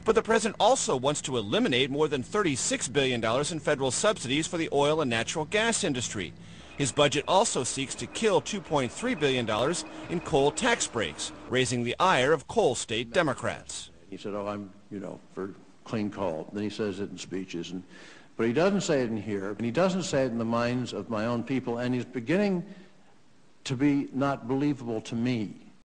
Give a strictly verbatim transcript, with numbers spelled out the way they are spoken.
But the president also wants to eliminate more than thirty-six billion dollars in federal subsidies for the oil and natural gas industry. His budget also seeks to kill two point three billion dollars in coal tax breaks, raising the ire of coal state Democrats. He said, oh, I'm, you know, for clean coal. Then he says it in speeches. And, but he doesn't say it in here, and he doesn't say it in the minds of my own people, and he's beginning to be not believable to me.